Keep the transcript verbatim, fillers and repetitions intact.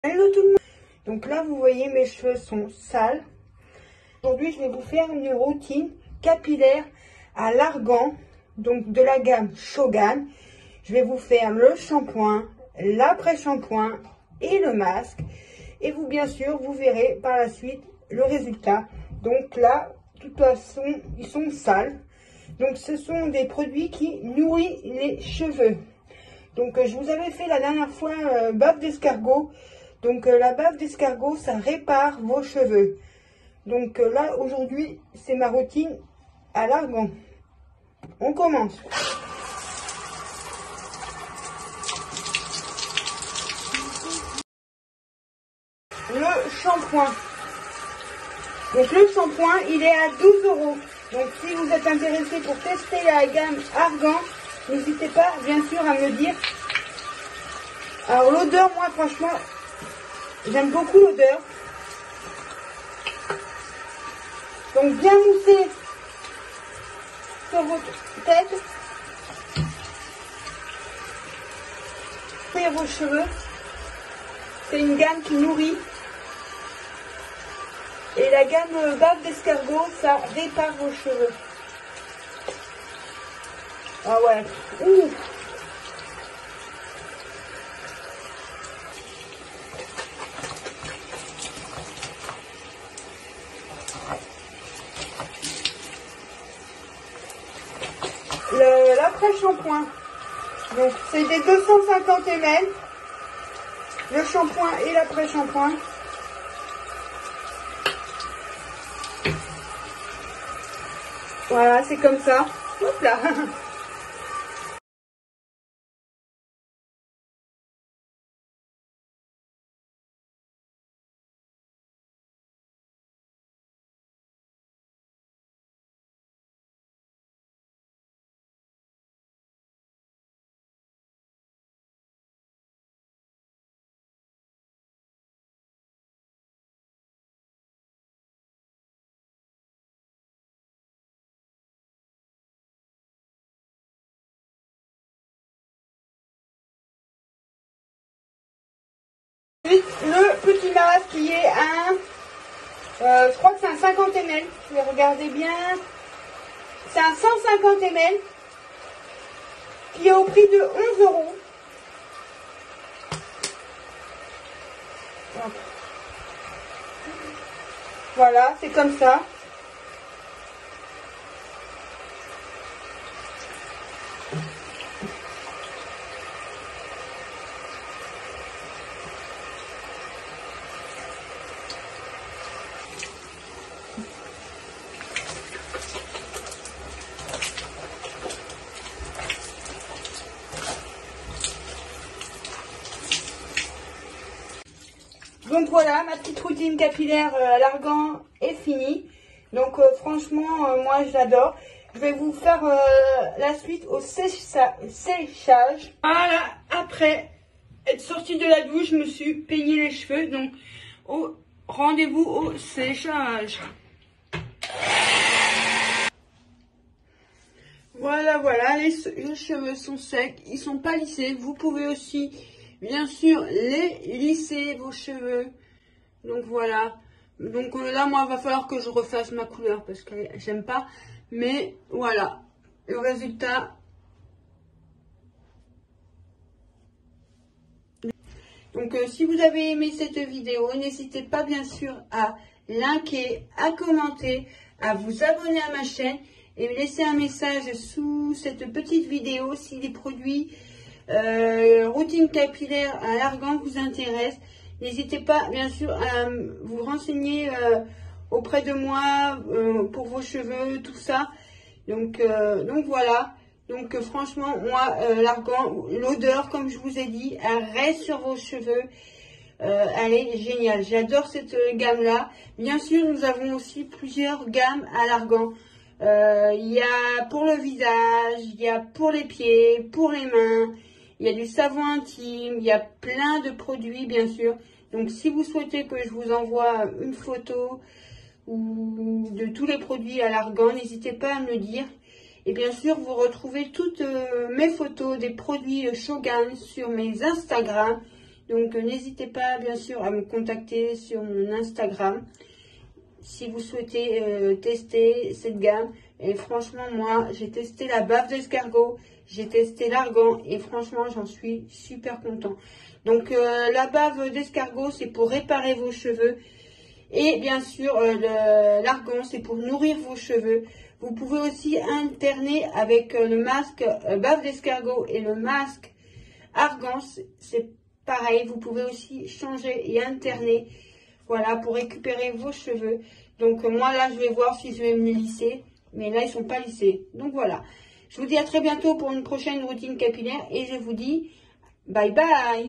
Hello tout le monde. Donc là vous voyez mes cheveux sont sales. Aujourd'hui je vais vous faire une routine capillaire à l'argan, donc de la gamme Shogun. Je vais vous faire le shampoing, l'après-shampoing et le masque. Et vous bien sûr vous verrez par la suite le résultat. Donc là de toute façon ils sont sales. Donc ce sont des produits qui nourrissent les cheveux. Donc euh, je vous avais fait la dernière fois euh, bave d'escargot. Donc euh, la bave d'escargot, ça répare vos cheveux. Donc euh, là, aujourd'hui, c'est ma routine à l'argan. On commence. Le shampoing. Donc le shampoing, il est à douze euros. Donc si vous êtes intéressé pour tester la gamme argan, n'hésitez pas, bien sûr, à me dire. Alors l'odeur, moi, franchement... j'aime beaucoup l'odeur. Donc bien moussé sur votre tête. Et vos cheveux. C'est une gamme qui nourrit. Et la gamme bave d'escargot, ça répare vos cheveux. Ah ouais. Ouh. L'après-shampoing, donc c'est des deux cent cinquante millilitres, le shampoing et l'après-shampoing. Voilà, c'est comme ça. Hop là. Le petit masque qui est un, euh, je crois que c'est un cinquante millilitres, je vais regarder bien, c'est un cent cinquante millilitres qui est au prix de onze euros. Voilà, c'est comme ça. Donc voilà, ma petite routine capillaire à l'argan est finie. Donc euh, franchement, euh, moi j'adore. Je vais vous faire euh, la suite au sécha séchage. Voilà, après être sortie de la douche, je me suis peigné les cheveux. Donc au rendez-vous au séchage. Voilà, voilà, les, les cheveux sont secs, ils sont pas lissés. Vous pouvez aussi, bien sûr, les lisser, vos cheveux. Donc voilà. Donc là, moi, il va falloir que je refasse ma couleur parce que j'aime pas. Mais voilà, le résultat. Donc euh, si vous avez aimé cette vidéo, n'hésitez pas, bien sûr, à liker, à commenter, à vous abonner à ma chaîne. Et me laisser un message sous cette petite vidéo si les produits euh, routine capillaire à l'argan vous intéressent. N'hésitez pas, bien sûr, à vous renseigner euh, auprès de moi euh, pour vos cheveux, tout ça. Donc, euh, donc voilà. Donc euh, franchement, moi, euh, l'argan, l'odeur, comme je vous ai dit, elle reste sur vos cheveux. Euh, elle est géniale. J'adore cette gamme-là. Bien sûr, nous avons aussi plusieurs gammes à l'argan. Il euh, y a pour le visage, il y a pour les pieds, pour les mains, il y a du savon intime, il y a plein de produits bien sûr. Donc si vous souhaitez que je vous envoie une photo ou de tous les produits à l'argan, n'hésitez pas à me le dire. Et bien sûr, vous retrouvez toutes euh, mes photos des produits Shogun sur mes Instagram. Donc euh, n'hésitez pas bien sûr à me contacter sur mon Instagram si vous souhaitez euh, tester cette gamme. Et franchement, moi, j'ai testé la bave d'escargot, j'ai testé l'argan et franchement, j'en suis super content. Donc, euh, la bave d'escargot, c'est pour réparer vos cheveux. Et bien sûr, euh, l'argan, c'est pour nourrir vos cheveux. Vous pouvez aussi alterner avec euh, le masque euh, bave d'escargot et le masque argan. C'est pareil, vous pouvez aussi changer et alterner. Voilà, pour récupérer vos cheveux. Donc, euh, moi, là, je vais voir si je vais me les lisser. Mais là, ils sont pas lissés. Donc, voilà. Je vous dis à très bientôt pour une prochaine routine capillaire. Et je vous dis bye bye.